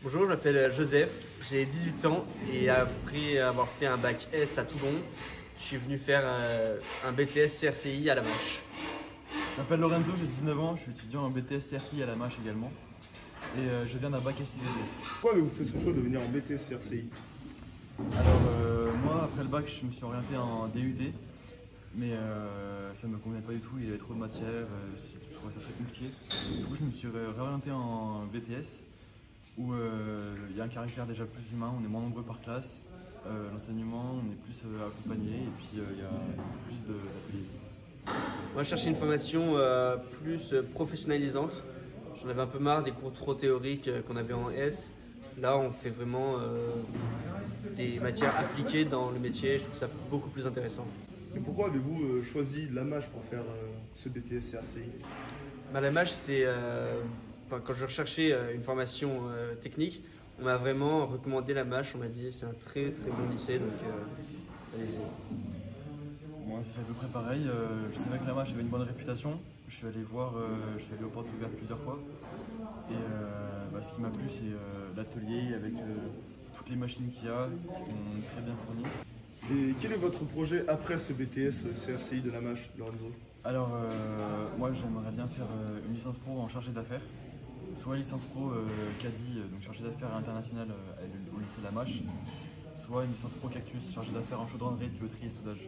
Bonjour, je m'appelle Joseph, j'ai 18 ans et après avoir fait un bac S à Toulon, je suis venu faire un BTS CRCI à la Mâche. Je m'appelle Lorenzo, j'ai 19 ans, je suis étudiant en BTS CRCI à la Mâche également. Et je viens d'un bac SIVD. Pourquoi avez-vous fait ce choix de venir en BTS CRCI? Alors moi, après le bac, je me suis orienté en DUT. Mais ça ne me convenait pas du tout, il y avait trop de matières, je trouvais ça très compliqué. Du coup, je me suis réorienté en BTS où il y a un caractère déjà plus humain, on est moins nombreux par classe, l'enseignement, on est plus accompagné et puis il y a plus d'ateliers. Moi, je cherchais une formation plus professionnalisante. J'en avais un peu marre des cours trop théoriques qu'on avait en S. Là, on fait vraiment des matières appliquées dans le métier. Je trouve ça beaucoup plus intéressant. Et pourquoi avez-vous choisi la Mâche pour faire ce BTS CRCI? La Mâche, quand je recherchais une formation technique, on m'a vraiment recommandé la Mâche. On m'a dit c'est un très très bon lycée, donc allez-y. Moi, c'est à peu près pareil. Je savais que la Mâche avait une bonne réputation. Je suis allé aux portes ouvertes plusieurs fois. Et ce qui m'a plu, c'est l'atelier avec toutes les machines qu'il y a, qui sont très bien fournies. Et quel est votre projet après ce BTS CRCI de la Mâche, Lorenzo? Alors, moi, j'aimerais bien faire une licence pro en chargé d'affaires, soit licence pro CADI, donc chargé d'affaires international au lycée de la Mâche, soit une licence pro Cactus, chargé d'affaires en chaudronnerie, tuyauterie et soudage.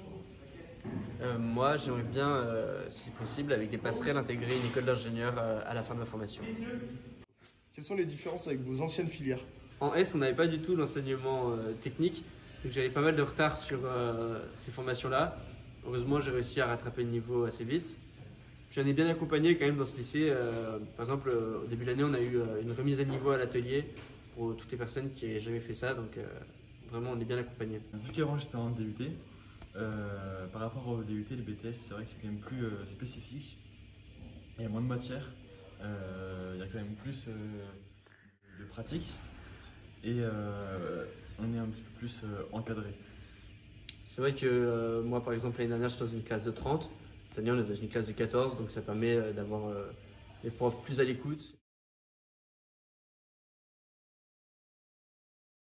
Moi, j'aimerais bien, si possible, avec des passerelles, intégrer une école d'ingénieur à la fin de ma formation. Quelles sont les différences avec vos anciennes filières? En S, on n'avait pas du tout l'enseignement technique, donc j'avais pas mal de retard sur ces formations-là. Heureusement, j'ai réussi à rattraper le niveau assez vite. Puis on est bien accompagné quand même dans ce lycée. Par exemple, au début de l'année, on a eu une remise à niveau à l'atelier pour toutes les personnes qui n'avaient jamais fait ça, donc vraiment, on est bien accompagné. Vu qu'avant j'étais en DUT, par rapport au DUT, les BTS, c'est vrai que c'est quand même plus spécifique. Il y a moins de matières, il y a quand même plus de pratique et on est un petit peu plus encadré. C'est vrai que moi, par exemple, l'année dernière, je suis dans une classe de 30. Cette année, on est dans une classe de 14, donc ça permet d'avoir les profs plus à l'écoute.